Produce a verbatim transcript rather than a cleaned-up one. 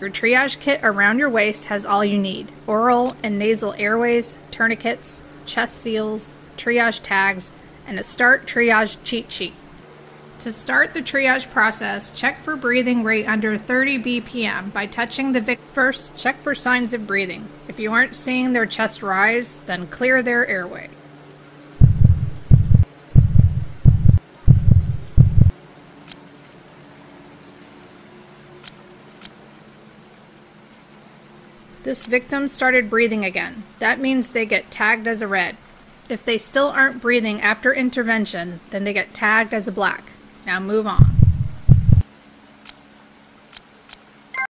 Your triage kit around your waist has all you need: oral and nasal airways, tourniquets, chest seals, triage tags, and a START triage cheat sheet. To start the triage process, check for breathing rate under thirty B P M by touching the victim. First, check for signs of breathing. If you aren't seeing their chest rise, then clear their airway. This victim started breathing again. That means they get tagged as a red. If they still aren't breathing after intervention, then they get tagged as a black. Now move on.